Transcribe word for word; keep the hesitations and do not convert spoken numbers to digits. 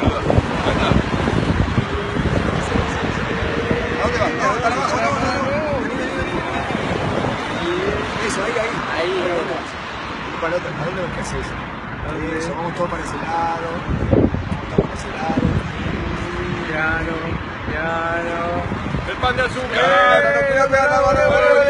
boludo. Ahí está. ¿A dónde vas? No, para abajo, no, no, no. Vení, vení, vení. Eso, ahí, ahí. Ahí, ¿Para ahí. dónde vas? ¿Para dónde? ¿Para dónde vas? ¿Qué haces? Eso, vamos todos para ese lado. Vamos todos para ese lado. Piano, piano. El pan de azúcar. No, no, no, cuidado, cuidado, no, no, no, no.